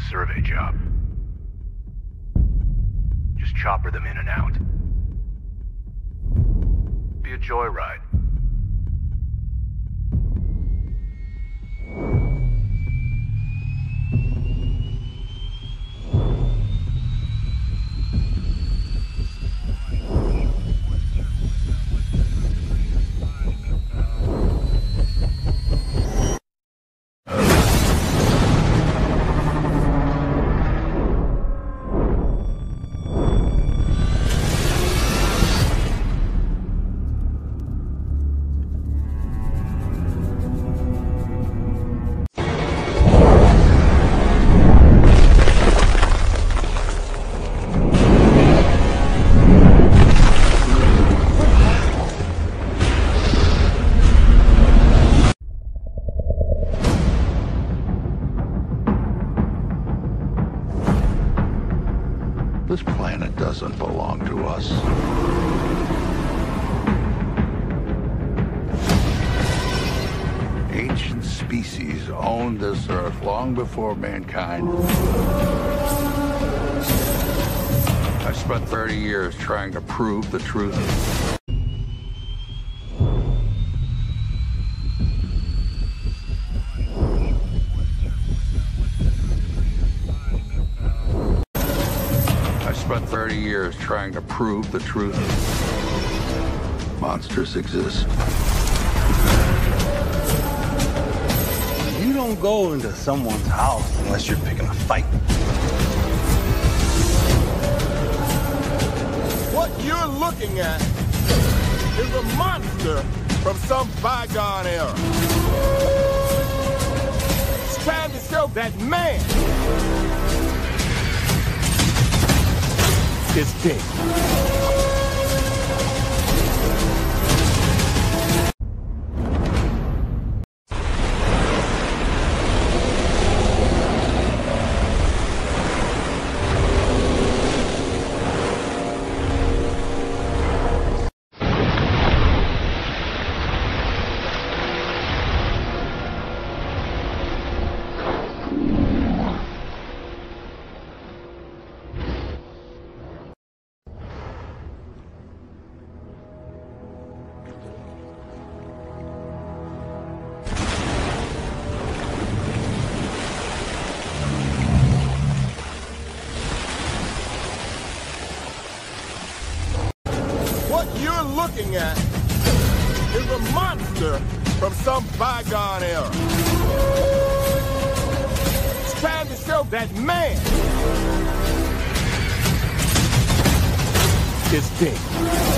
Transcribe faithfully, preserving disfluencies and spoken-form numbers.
survey job. Just chopper them in and out. Be a joyride. This planet doesn't belong to us. Ancient species owned this Earth long before mankind. I spent thirty years trying to prove the truth. I spent thirty years trying to prove the truth. Monsters exist. You don't go into someone's house unless you're picking a fight. What you're looking at is a monster from some bygone era. It's time to show that man is king. What you're looking at is a monster from some bygone era. It's time to show that man is king.